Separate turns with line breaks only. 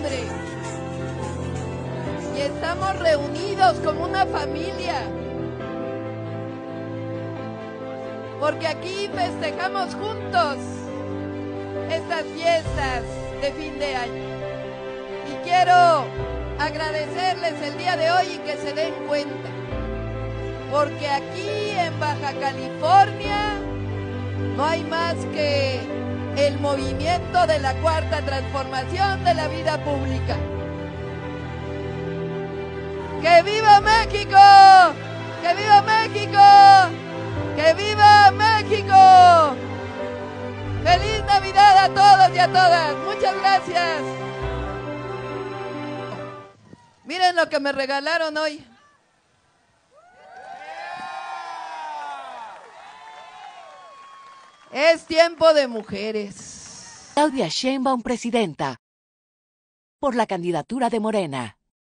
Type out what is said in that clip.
Padre. Y estamos reunidos como una familia. Porque aquí festejamos juntos estas fiestas de fin de año. Y quiero agradecerles el día de hoy y que se den cuenta. Porque aquí en Baja California no hay más que el movimiento de la Cuarta Transformación de la vida pública. ¡Que viva México! ¡Que viva México! ¡Que viva México! ¡Feliz Navidad a todos y a todas! ¡Muchas gracias! Miren lo que me regalaron hoy. Es tiempo de mujeres.
Claudia Sheinbaum, presidenta. Por la candidatura de Morena.